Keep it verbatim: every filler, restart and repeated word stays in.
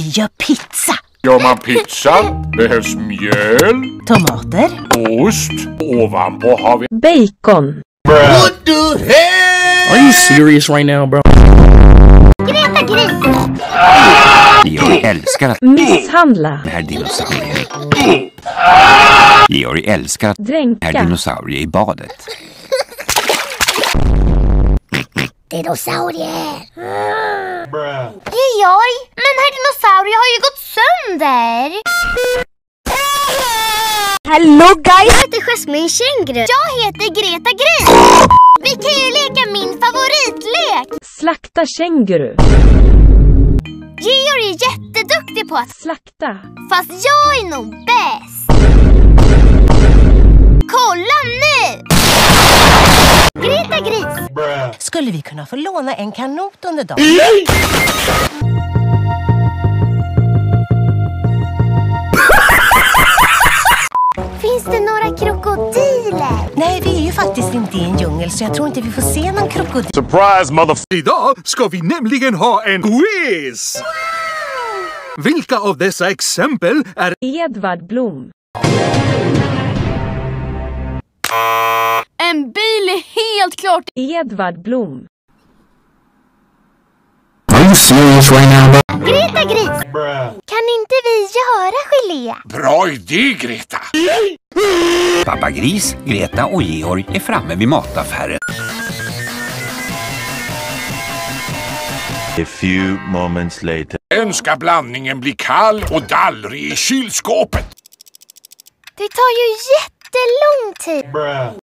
Vi gör pizza. Gör man pizza behövs mjöl, Tomater. ost, ovanpå har vi bacon. What the hell? Are you serious right now, bro? Greta, Gris. Georg älskar att Misshandla. här dinosaurier. Georg älskar att Dränka. här dinosaurier i badet. Dinosaurier. Georg, men här dinosaurier har ju gått sönder. Hello guys. Jag heter Jasmin Känguru. Jag heter Greta Gris. Vi kan ju leka min favoritlek. Slakta känguru. Georg är jätteduktig på att Slakta. fast jag är nog bäst. Kolla nu! Greta Gris. Skulle vi kunna få låna en kanot under dagen? Finns det några krokodiler? Nej, vi är ju faktiskt inte i en djungel, så jag tror inte vi får se någon krokodil. surprise motherfucker. Idag ska vi nämligen ha en quiz! Vilka av dessa exempel är Edvard Blom. En bil är helt klart. Edvard Blom. Are you serious right now, bro? Greta Gris. Kan inte vi göra gelé? Bra idé, Greta. Pappa Gris, Greta och Georg är framme vid mataffären. A few moments later. Sen ska blandningen bli kall och dallrig i kylskåpet. Det tar ju jättelång tid.